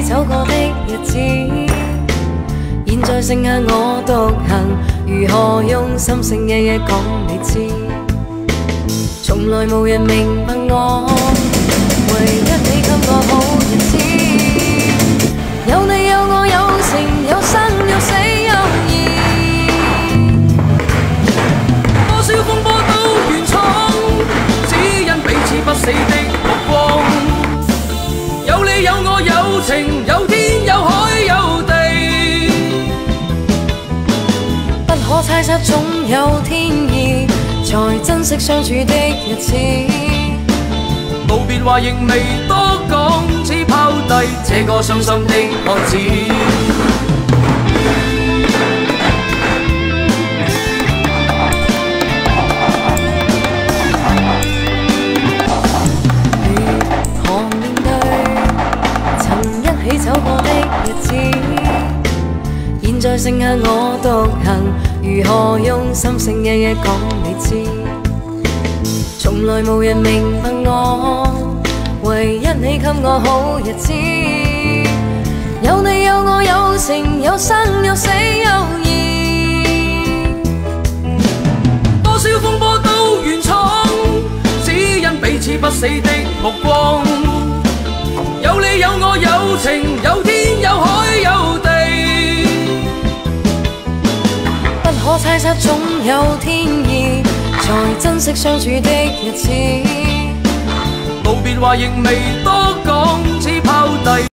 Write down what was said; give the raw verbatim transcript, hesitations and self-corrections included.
走過的日子，現在剩下我獨行，如何用心聲夜夜講你知？從來無人明白我，唯一你給我好日子。有你有我有情有生有死有義，多少風波都願闖，只因彼此不死的目光。有你有我有情有天有海有地，不可猜測總有天意，才珍惜相處的日子。道別話亦未多講，只拋低這個傷心的漢子。如何面對曾一起走過的日子，現在剩下我獨行，如何用心聲夜夜講你知？從來無人明白我，唯一你給我好日子。有你有我有情有生有死有義，多少風波都願闖，只因彼此不死的目光。有你有我有情有天有海有地，不可猜測總有天意，才珍惜相處的日子。道別話亦未多講，只拋低。